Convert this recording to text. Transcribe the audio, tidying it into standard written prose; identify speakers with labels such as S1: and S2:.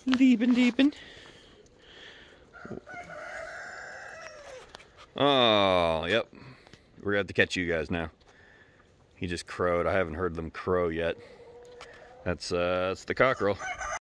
S1: Leaping, deeping. Oh, yep. We're gonna have to catch you guys now. He just crowed. I haven't heard them crow yet. That's the cockerel.